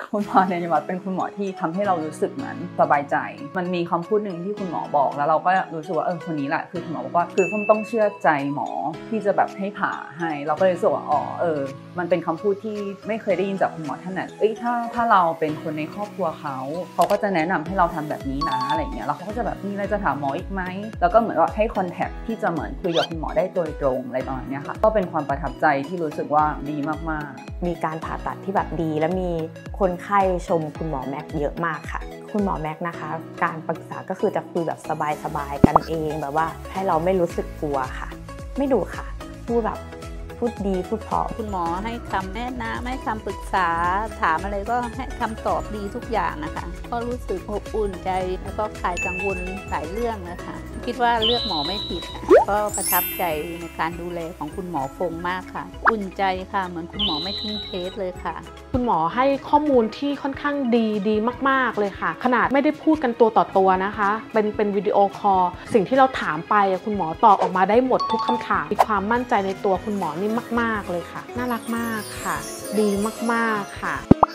คุณหมอเนยวัฒน์เป็นคุณหมอที่ทำให้เรารู้สึกเหมือนสบายใจมันมีคำพูดหนึ่งที่คุณหมอบอกแล้วเราก็รู้สึกว่าคนนี้แหละคือคุณหมอบอกว่าคือต้องเชื่อใจหมอที่จะแบบให้ผ่าให้เราก็เลยรู้สึกว่ามันเป็นคำพูดที่ไม่เคยได้ยินจากคุณหมอท่านไหนถ้าเราเป็นคนในครอบครัวเขาก็จะแนะนำให้เราทำแบบนี้นะอะไรเงี้ยแล้วเขาก็จะแบบมีอะไรจะถามหมออีกไหมแล้วก็เหมือนว่าให้คอนแทคที่จะเหมือนคุยกับคุณหมอได้โดยตรงอะไรประมาณนี้ค่ะก็เป็นความประทับใจที่รู้สึกว่าดีมากๆมีการผ่าตัดที่แบบดีและมีคนไข้ชมคุณหมอแม็กเยอะมากค่ะคุณหมอแม็กนะคะการปรึกษาก็คือจะคุยแบบสบายๆกันเองแบบว่าให้เราไม่รู้สึกกลัวค่ะไม่ดุค่ะพูดดีพูดเพราะคุณหมอให้คำแนะนำให้คำปรึกษาถามอะไรก็ให้คำตอบดีทุกอย่างนะคะก็รู้สึกอบอุ่นใจแล้วก็คลายกังวลหลายเรื่องนะคะคิดว่าเลือกหมอไม่ผิดก็ประทับใจในการดูแลของคุณหมอฟงมากค่ะอุ่นใจค่ะเหมือนคุณหมอไม่ทิ้งเคสเลยค่ะคุณหมอให้ข้อมูลที่ค่อนข้างดีมากๆเลยค่ะขนาดไม่ได้พูดกันตัวต่อตัวนะคะเป็นวิดีโอคอลสิ่งที่เราถามไปคุณหมอตอบออกมาได้หมดทุกคำถามมีความมั่นใจในตัวคุณหมอนี่มากๆเลยค่ะน่ารักมากค่ะดีมากๆค่ะ